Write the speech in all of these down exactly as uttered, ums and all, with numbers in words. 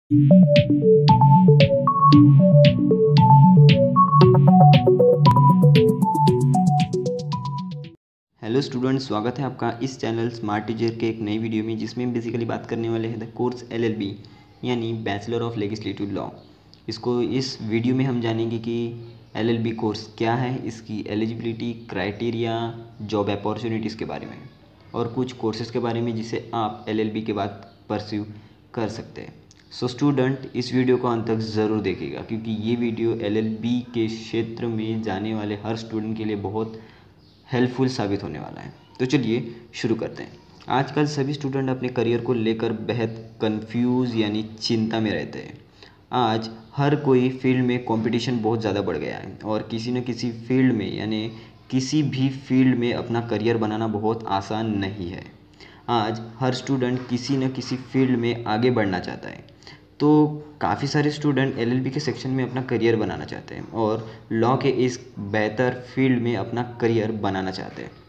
Hello students, स्वागत है आपका इस चैनल स्मार्ट टीचर के एक नई वीडियो में, जिसमें हम बेसिकली बात करने वाले हैं द कोर्स एलएलबी यानी बैचलर ऑफ लेजिस्लेटिव लॉ। इसको इस वीडियो में हम जानेंगे कि एलएलबी कोर्स क्या है, इसकी एलिजिबिलिटी, क्राइटेरिया, जॉब अपॉर्चुनिटीज़ के बारे में और कुछ कोर्सेज़ के बारे में जिसे आप एलएलबी के बाद परस्यू कर सकते हैं। सो स्टूडेंट, इस वीडियो को अंत तक ज़रूर देखिएगा, क्योंकि ये वीडियो एलएलबी के क्षेत्र में जाने वाले हर स्टूडेंट के लिए बहुत हेल्पफुल साबित होने वाला है। तो चलिए शुरू करते हैं। आजकल सभी स्टूडेंट अपने करियर को लेकर बेहद कंफ्यूज यानी चिंता में रहते हैं। आज हर कोई फील्ड में कंपटीशन बहुत ज़्यादा बढ़ गया है और किसी न किसी फील्ड में यानी किसी भी फील्ड में अपना करियर बनाना बहुत आसान नहीं है। आज हर स्टूडेंट किसी न किसी फील्ड में आगे बढ़ना चाहता है। तो काफ़ी सारे स्टूडेंट एलएलबी के सेक्शन में अपना करियर बनाना चाहते हैं और लॉ के इस बेहतर फील्ड में अपना करियर बनाना चाहते हैं।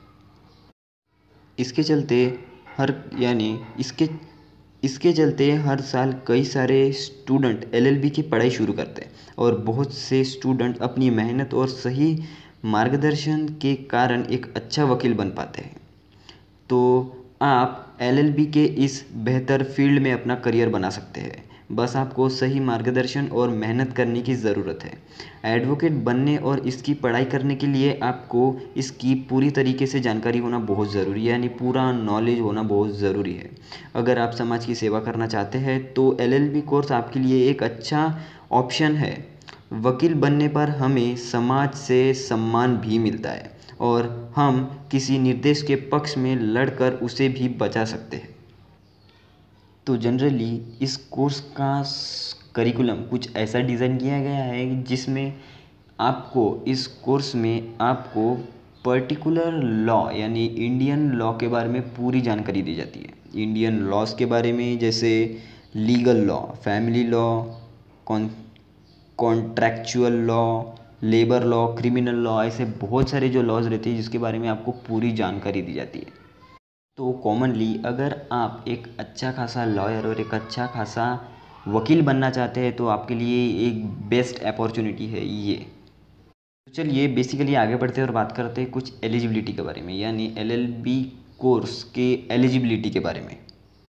इसके चलते हर यानी इसके इसके चलते हर साल कई सारे स्टूडेंट एलएलबी की पढ़ाई शुरू करते हैं और बहुत से स्टूडेंट अपनी मेहनत और सही मार्गदर्शन के कारण एक अच्छा वकील बन पाते हैं। तो आप एलएलबी के इस बेहतर फील्ड में अपना करियर बना सकते हैं। बस आपको सही मार्गदर्शन और मेहनत करने की ज़रूरत है। एडवोकेट बनने और इसकी पढ़ाई करने के लिए आपको इसकी पूरी तरीके से जानकारी होना बहुत ज़रूरी है, यानी पूरा नॉलेज होना बहुत ज़रूरी है। अगर आप समाज की सेवा करना चाहते हैं तो एलएलबी कोर्स आपके लिए एक अच्छा ऑप्शन है। वकील बनने पर हमें समाज से सम्मान भी मिलता है और हम किसी निर्देश के पक्ष में लड़कर उसे भी बचा सकते हैं। तो जनरली इस कोर्स का करिकुलम कुछ ऐसा डिज़ाइन किया गया है जिसमें आपको इस कोर्स में आपको पर्टिकुलर लॉ यानी इंडियन लॉ के बारे में पूरी जानकारी दी जाती है। इंडियन लॉज के बारे में, जैसे legal law, family law, con contractual law, labour law, criminal law, ऐसे बहुत सारे जो लॉज रहते हैं जिसके बारे में आपको पूरी जानकारी दी जाती है। तो कॉमनली अगर आप एक अच्छा खासा लॉयर और एक अच्छा खासा वकील बनना चाहते हैं तो आपके लिए एक बेस्ट अपॉर्चुनिटी है ये। तो चलिए बेसिकली आगे बढ़ते हैं और बात करते हैं कुछ एलिजिबिलिटी के बारे में, यानी एलएलबी कोर्स के एलिजिबिलिटी के बारे में।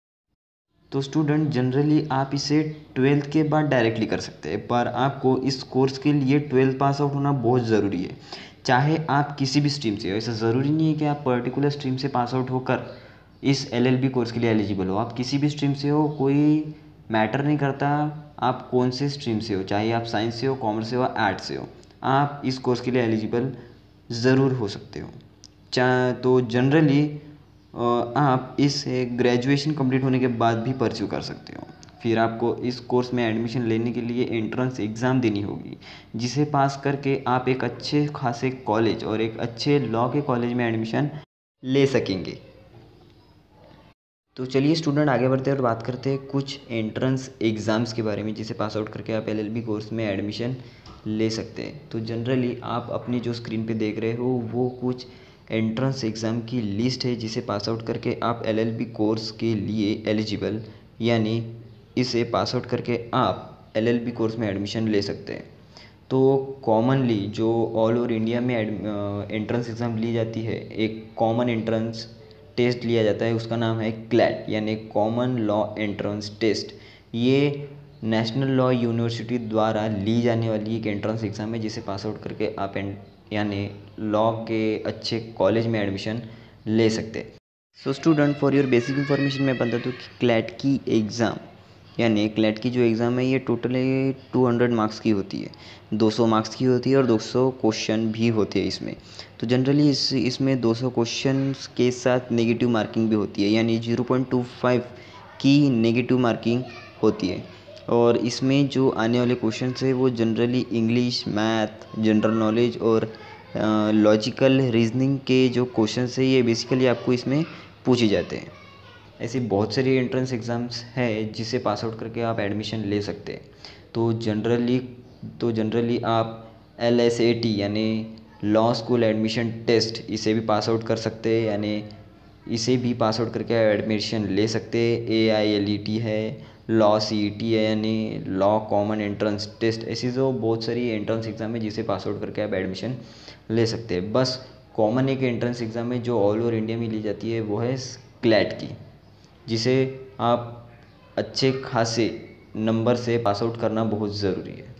तो स्टूडेंट जनरली आप इसे ट्वेल्थ के बाद डायरेक्टली कर सकते हैं, पर आपको इस कोर्स के लिए ट्वेल्थ पास आउट होना बहुत ज़रूरी है। चाहे आप किसी भी स्ट्रीम से हो, ऐसा ज़रूरी नहीं है कि आप पर्टिकुलर स्ट्रीम से पास आउट होकर इस एलएलबी कोर्स के लिए एलिजिबल हो। आप किसी भी स्ट्रीम से हो, कोई मैटर नहीं करता आप कौन से स्ट्रीम से हो, चाहे आप साइंस से हो, कॉमर्स से हो, आर्ट्स से हो, आप इस कोर्स के लिए एलिजिबल ज़रूर हो सकते हो। चाहे तो जनरली आप इस ग्रेजुएशन कंप्लीट होने के बाद भी परस्यू कर सकते हो। फिर आपको इस कोर्स में एडमिशन लेने के लिए एंट्रेंस एग्ज़ाम देनी होगी, जिसे पास करके आप एक अच्छे खासे कॉलेज और एक अच्छे लॉ के कॉलेज में एडमिशन ले सकेंगे। तो चलिए स्टूडेंट आगे बढ़ते हैं और बात करते हैं कुछ एंट्रेंस एग्ज़ाम्स के बारे में, जिसे पास आउट करके आप एलएलबी कोर्स में एडमिशन ले सकते हैं। तो जनरली आप अपनी जो स्क्रीन पे देख रहे हो वो कुछ एंट्रेंस एग्ज़ाम की लिस्ट है, जिसे पास आउट करके आप एलएलबी कोर्स के लिए एलिजिबल यानी इसे पास आउट करके आप एलएलबी कोर्स में एडमिशन ले सकते हैं। तो कॉमनली जो ऑल ओवर इंडिया में एंट्रेंस एग्ज़ाम ली जाती है, एक कॉमन एंट्रेंस टेस्ट लिया जाता है, उसका नाम है क्लैट यानी कॉमन लॉ एंट्रेंस टेस्ट। ये नेशनल लॉ यूनिवर्सिटी द्वारा ली जाने वाली एक एंट्रेंस एग्ज़ाम है, जिसे पास आउट करके आप यानी लॉ के अच्छे कॉलेज में एडमिशन ले सकते हैं। So student, for your basic information मैं बता दूँ कि क्लैट की एग्ज़ाम यानी क्लैट की जो एग्ज़ाम है ये टोटली टू हंड्रेड मार्क्स की होती है, दो सौ मार्क्स की होती है और दो सौ क्वेश्चन भी होते हैं इसमें। तो जनरली इस इसमें दो सौ क्वेश्चन के साथ नेगेटिव मार्किंग भी होती है, यानी ज़ीरो पॉइंट टू फाइव की नेगेटिव मार्किंग होती है। और इसमें जो आने वाले क्वेश्चन है वो generally English, math, general knowledge और लॉजिकल रीजनिंग के जो क्वेश्चन है ये बेसिकली आपको इसमें पूछे जाते हैं। ऐसी बहुत सारी एंट्रेंस एग्ज़ाम्स है जिसे पास आउट करके आप एडमिशन ले सकते हैं। तो जनरली तो जनरली आप एल एस ए टी यानी लॉ स्कूल एडमिशन टेस्ट, इसे भी पास आउट कर सकते हैं, यानी इसे भी पास आउट करके एडमिशन ले सकते हैं। A I L E T है, लॉ सी ई टी है यानी लॉ कॉमन एंट्रेंस टेस्ट, ऐसी जो बहुत सारी एंट्रेंस एग्ज़ाम है जिसे पास आउट करके आप एडमिशन ले सकते हैं। बस कॉमन एक एंट्रेंस एग्ज़ाम है जो ऑल ओवर इंडिया में ली जाती है, वो है क्लैट की, जिसे आप अच्छे खासे नंबर से पास आउट करना बहुत ज़रूरी है।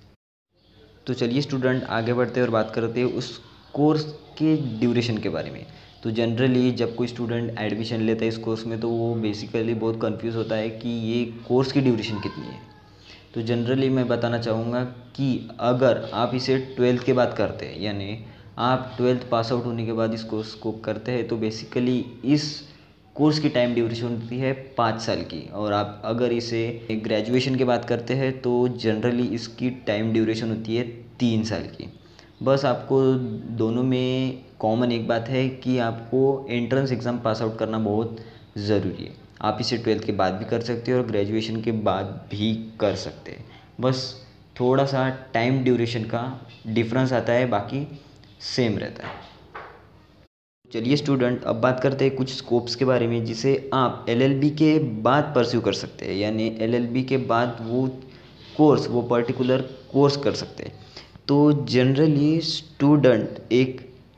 तो चलिए स्टूडेंट आगे बढ़ते हैं और बात करते हैं उस कोर्स के ड्यूरेशन के बारे में। तो जनरली जब कोई स्टूडेंट एडमिशन लेता है इस कोर्स में तो वो बेसिकली बहुत कंफ्यूज होता है कि ये कोर्स की ड्यूरेशन कितनी है। तो जनरली मैं बताना चाहूँगा कि अगर आप इसे ट्वेल्थ के बाद करते हैं, यानी आप ट्वेल्थ पास आउट होने के बाद इस कोर्स को करते हैं, तो बेसिकली इस कोर्स की टाइम ड्यूरेशन होती है पाँच साल की। और आप अगर इसे ग्रेजुएशन के बाद करते हैं तो जनरली इसकी टाइम ड्यूरेशन होती है तीन साल की। बस आपको दोनों में कॉमन एक बात है कि आपको एंट्रेंस एग्ज़ाम पास आउट करना बहुत ज़रूरी है। आप इसे ट्वेल्थ के बाद भी कर सकते हैं और ग्रेजुएशन के बाद भी कर सकते हैं। बस थोड़ा सा टाइम ड्यूरेशन का डिफरेंस आता है, बाकी सेम रहता है। चलिए स्टूडेंट अब बात करते हैं कुछ स्कोप्स के बारे में जिसे आप एल एल बी के बाद परस्यू कर सकते हैं, यानी एल एल बी के बाद वो कोर्स वो पर्टिकुलर कोर्स कर सकते हैं। तो जनरली स्टूडेंट एक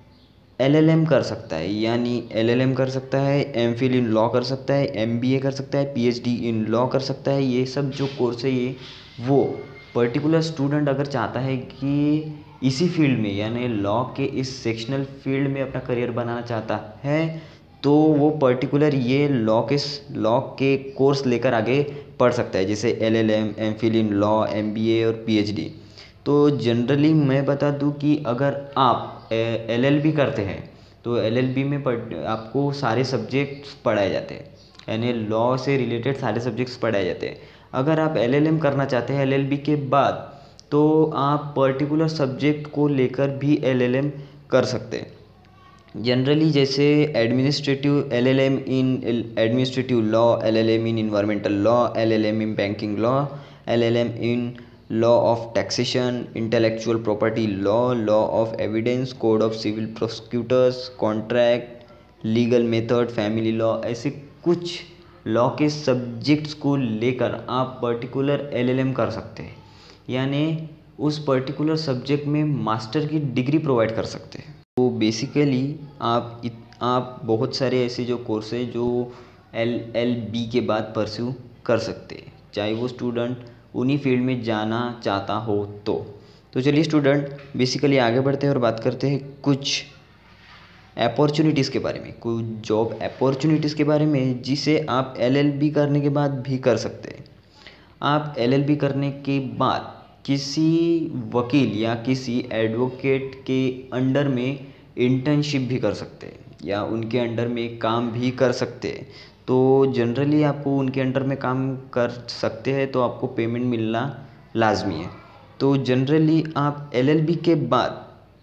एल एल एम कर सकता है, यानी एल एल एम कर सकता है, एम फिल इन लॉ कर सकता है, एम बी ए कर सकता है, P H D in law कर सकता है। ये सब जो कोर्स है ये वो पर्टिकुलर स्टूडेंट अगर चाहता है कि इसी फील्ड में यानी लॉ के इस सेक्शनल फील्ड में अपना करियर बनाना चाहता है तो वो पर्टिकुलर ये लॉ के लॉ के कोर्स लेकर आगे पढ़ सकता है, जैसे L L M, M phil in law, M B A और पी एच डी। तो जनरली मैं बता दूं कि अगर आप एल एल बी करते हैं तो एल एल बी में आपको सारे सब्जेक्ट्स पढ़ाए जाते हैं, यानी लॉ से रिलेटेड सारे सब्जेक्ट्स पढ़ाए जाते हैं। अगर आप एल एल एम करना चाहते हैं एल एल बी के बाद तो आप पर्टिकुलर सब्जेक्ट को लेकर भी एल एल एम कर सकते हैं। जनरली जैसे administrative L L M in administrative law, L L M in environmental law, L L M in banking law, L L M in law of taxation, intellectual property law, law of evidence, code of civil prosecutors, contract, legal method, family law, ऐसे कुछ law के subjects को लेकर आप particular L L M कर सकते हैं, यानी उस पर्टिकुलर सब्जेक्ट में मास्टर की डिग्री प्रोवाइड कर सकते हैं। तो बेसिकली आप इत, आप बहुत सारे ऐसे जो कोर्स है जो एल एल बी के बाद परस्यू कर सकते हैं, चाहे वो स्टूडेंट उन्हीं फील्ड में जाना चाहता हो तो तो चलिए स्टूडेंट बेसिकली आगे बढ़ते हैं और बात करते हैं कुछ अपॉर्चुनिटीज़ के बारे में, कुछ जॉब अपॉर्चुनिटीज़ के बारे में जिसे आप एल एल बी करने के बाद भी कर सकते हैं। आप एल एल बी करने के बाद किसी वकील या किसी एडवोकेट के अंडर में इंटर्नशिप भी कर सकते हैं या उनके अंडर में काम भी कर सकते हैं। तो जनरली आपको उनके अंडर में काम कर सकते हैं तो आपको पेमेंट मिलना लाजमी है। तो जनरली आप एल एल बी के बाद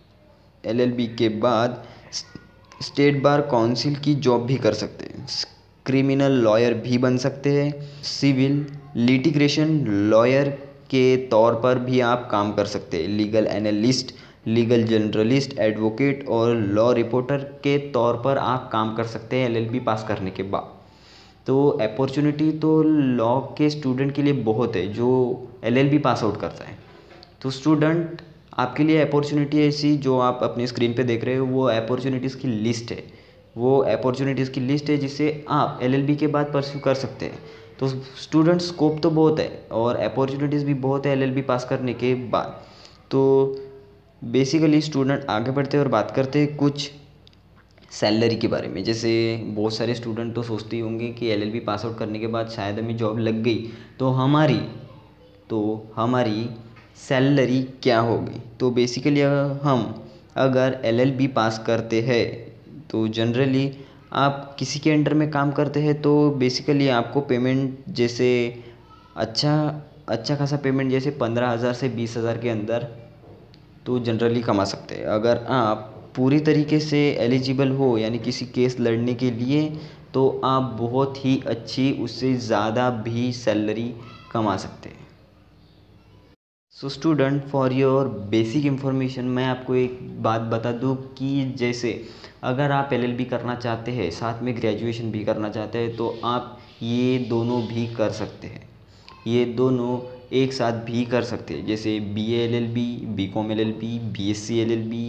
एल एल बी के बाद स्टेट बार काउंसिल की जॉब भी कर सकते हैं, क्रिमिनल लॉयर भी बन सकते हैं, सिविल लिटिगेशन लॉयर के तौर पर भी आप काम कर सकते हैं, legal analyst, legal journalist, advocate और लॉ रिपोर्टर के तौर पर आप काम कर सकते हैं एल एल बी पास करने के बाद। तो अपॉर्चुनिटी तो लॉ के स्टूडेंट के लिए बहुत है जो L L B pass out करता है। तो स्टूडेंट आपके लिए अपॉर्चुनिटी ऐसी जो आप अपनी स्क्रीन पे देख रहे हो वो अपॉर्चुनिटीज़ की लिस्ट है, वो अपॉर्चुनिटीज़ की लिस्ट है जिसे आप एल एल बी के बाद परस्यू कर सकते हैं। तो स्टूडेंट स्कोप तो बहुत है और अपॉर्चुनिटीज़ भी बहुत है एल एल बी पास करने के बाद। तो बेसिकली स्टूडेंट आगे बढ़ते हैं और बात करते हैं कुछ सैलरी के बारे में। जैसे बहुत सारे स्टूडेंट तो सोचते ही होंगे कि L L B pass out करने के बाद शायद हमें जॉब लग गई तो हमारी तो हमारी सैलरी क्या होगी। तो बेसिकली हम अगर एल एल बी पास करते हैं तो जनरली आप किसी के अंडर में काम करते हैं तो बेसिकली आपको पेमेंट जैसे अच्छा अच्छा खासा पेमेंट जैसे पंद्रह हज़ार से बीस हज़ार के अंदर तो जनरली कमा सकते हैं। अगर आप पूरी तरीके से एलिजिबल हो यानी किसी केस लड़ने के लिए तो आप बहुत ही अच्छी उससे ज़्यादा भी सैलरी कमा सकते हैं। So student for your basic information मैं आपको एक बात बता दूं कि जैसे अगर आप एल एल बी करना चाहते हैं साथ में ग्रेजुएशन भी करना चाहते हैं तो आप ये दोनों भी कर सकते हैं। ये दोनों एक साथ भी कर सकते हैं, जैसे B A L L B, B com L L B, B S C L L B,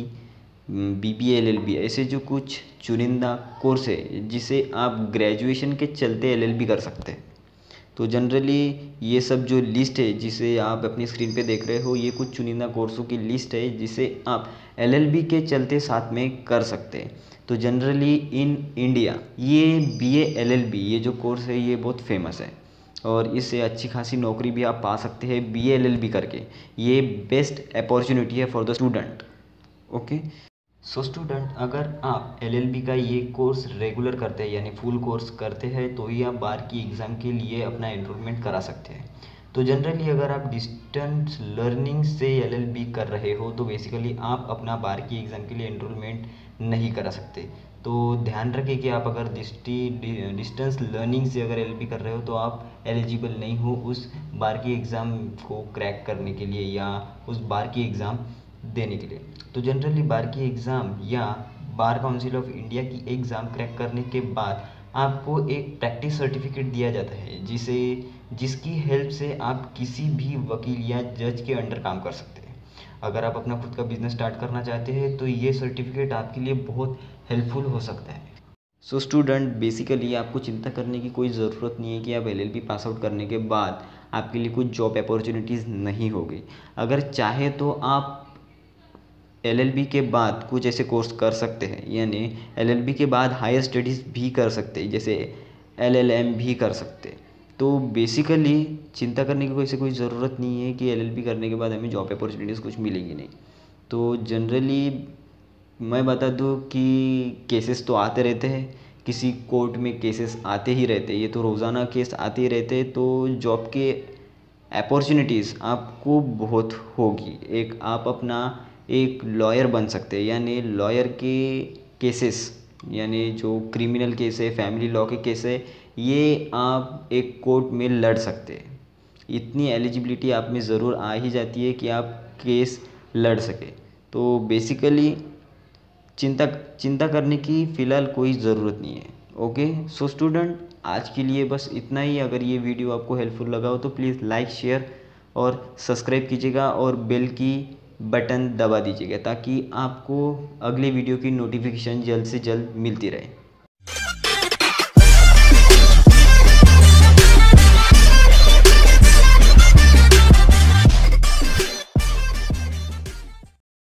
B B A L L B, ऐसे जो कुछ चुनिंदा कोर्स है जिसे आप ग्रेजुएशन के चलते एल एल बी कर सकते हैं। तो जनरली ये सब जो लिस्ट है जिसे आप अपनी स्क्रीन पे देख रहे हो, ये कुछ चुनिंदा कोर्सों की लिस्ट है जिसे आप एल एल बी के चलते साथ में कर सकते हैं। तो जनरली इन इंडिया ये B A L L B ये जो कोर्स है ये बहुत फेमस है और इससे अच्छी खासी नौकरी भी आप पा सकते हैं B A L L B करके। ये बेस्ट अपॉर्चुनिटी है for the student. Okay, so student, अगर आप एल एल बी का ये कोर्स रेगुलर करते हैं यानी फुल कोर्स करते हैं तो ही आप बार की एग्ज़ाम के लिए अपना एनरोलमेंट करा सकते हैं। तो जनरली अगर आप डिस्टेंस लर्निंग से एल एल बी कर रहे हो तो बेसिकली आप अपना बार की एग्ज़ाम के लिए एनरोलमेंट नहीं करा सकते। तो ध्यान रखें कि आप अगर डिस्टेंस लर्निंग से अगर एल एल बी कर रहे हो तो आप एलिजिबल नहीं हो उस बार की एग्ज़ाम को क्रैक करने के लिए या उस बार की एग्ज़ाम देने के लिए। तो जनरली बार की एग्ज़ाम या बार काउंसिल ऑफ इंडिया की एग्ज़ाम क्रैक करने के बाद आपको एक प्रैक्टिस सर्टिफिकेट दिया जाता है जिसे जिसकी हेल्प से आप किसी भी वकील या जज के अंडर काम कर सकते हैं। अगर आप अपना खुद का बिजनेस स्टार्ट करना चाहते हैं तो ये सर्टिफिकेट आपके लिए बहुत हेल्पफुल हो सकता है। सो स्टूडेंट, बेसिकली आपको चिंता करने की कोई ज़रूरत नहीं है कि आप L L B pass out करने के बाद आपके लिए कुछ जॉब अपॉर्चुनिटीज़ नहीं होगी। अगर चाहे तो आप एल एल बी के बाद कुछ ऐसे कोर्स कर सकते हैं, यानी एल एल बी के बाद हायर स्टडीज़ भी कर सकते हैं, जैसे एल एल एम भी कर सकते हैं। तो बेसिकली चिंता करने की कोई से कोई ज़रूरत नहीं है कि एल एल बी करने के बाद हमें जॉब अपॉर्चुनिटीज़ कुछ मिलेंगी नहीं। तो जनरली मैं बता दूं कि केसेस तो आते रहते हैं, किसी कोर्ट में केसेस आते ही रहते हैं, ये तो रोज़ाना केस आते ही रहते हैं। तो जॉब के अपॉर्चुनिटीज़ आपको बहुत होगी। एक आप अपना एक लॉयर बन सकते हैं, यानी लॉयर के केसेस यानी जो क्रिमिनल केस है, फैमिली लॉ के केस है, ये आप एक कोर्ट में लड़ सकते हैं। इतनी एलिजिबिलिटी आप में ज़रूर आ ही जाती है कि आप केस लड़ सके। तो बेसिकली चिंता चिंता करने की फ़िलहाल कोई ज़रूरत नहीं है। ओके, सो स्टूडेंट, आज के लिए बस इतना ही। अगर ये वीडियो आपको हेल्पफुल लगा हो तो प्लीज़ लाइक, शेयर और सब्सक्राइब कीजिएगा और बेल की बटन दबा दीजिएगा ताकि आपको अगले वीडियो की नोटिफिकेशन जल्द से जल्द मिलती रहे।